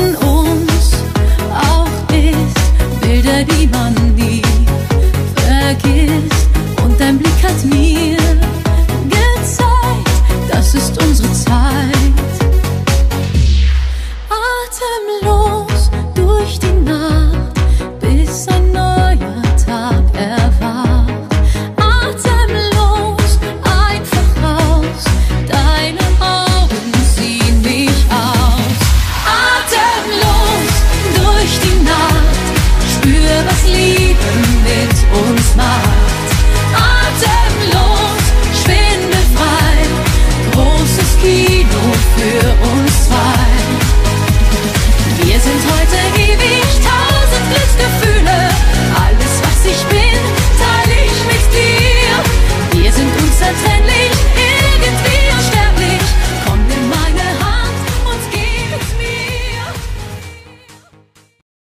zwischen uns auch ist. Bilder, die man nie vergisst. Und dein Blick hat mir gezeigt, das ist unsere Zeit. Atemlos durch die Nacht, bis ein neuer Tag erwacht. Atemlos, einfach raus, deine Augen ziehen mich aus. Atemlos durch die Nacht, spür, was Liebe mit uns macht. Atemlos, schwindelfrei, großes Kino für uns zwei. Wir sind heute ewig, 1000 Glücksgefühle. Alles, was ich bin, teile ich mit dir. Wir sind unzertrennlich.